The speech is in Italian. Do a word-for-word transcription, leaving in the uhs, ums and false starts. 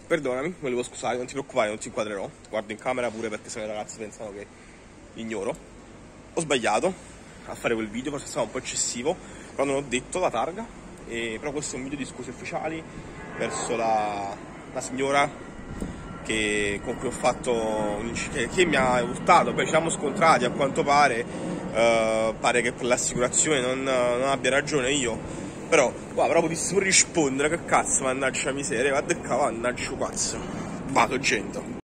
perdonami, volevo scusare, non ti preoccupare, non ti inquadrerò. Guardo in camera pure perché se no i ragazzi pensano che ignoro. Ho sbagliato a fare quel video, forse è stato un po' eccessivo, però non ho detto la targa. E, però questo è un video di scuse ufficiali verso la, la signora che, con cui ho fatto un, che, che mi ha urtato. Poi ci siamo scontrati, a quanto pare. Uh, pare che per l'assicurazione non, non abbia ragione io. Però, guarda, però potessi pure rispondere, che cazzo, mannaggia miseria, guarda che cavolo, mannaggia cazzo. Vado, gente.